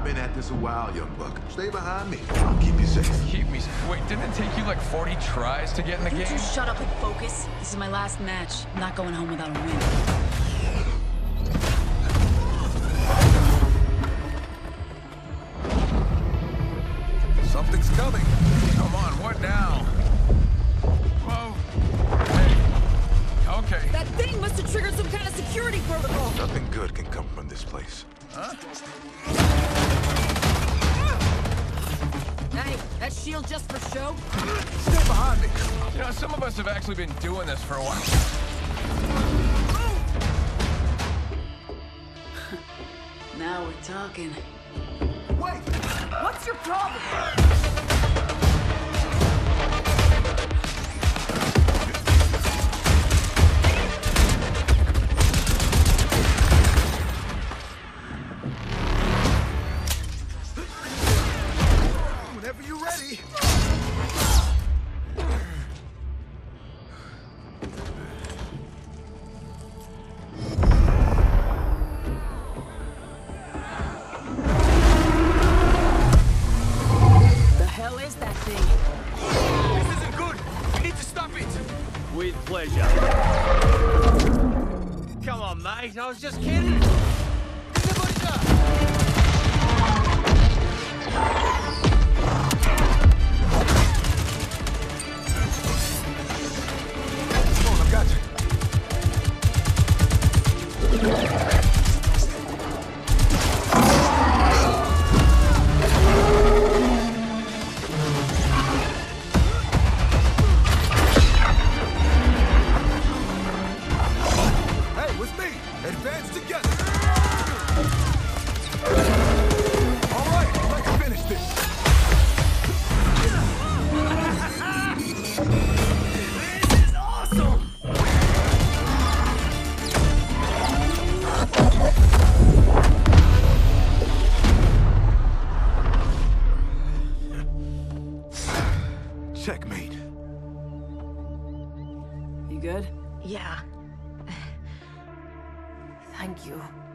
been at this a while, young buck. Stay behind me. I'll keep you safe. Keep me. Wait, didn't it take you like 40 tries to get in the game? You shut up and focus. This is my last match. I'm not going home without a win. Something's coming. Come on, what now? Whoa. Hey. Okay. That thing must have triggered some kind of security protocol. Nothing good can come from this place. Huh? Hey, that shield just for show? Stay behind me. You know, some of us have actually been doing this for a while. Now we're talking. Wait! What's your problem? Whenever you're ready. With pleasure. Come on, mate. I was just kidding. Somebody's up. Come on, I got you. Advance together! All right, let's finish this! This is awesome! Checkmate. You good? Yeah. Thank you.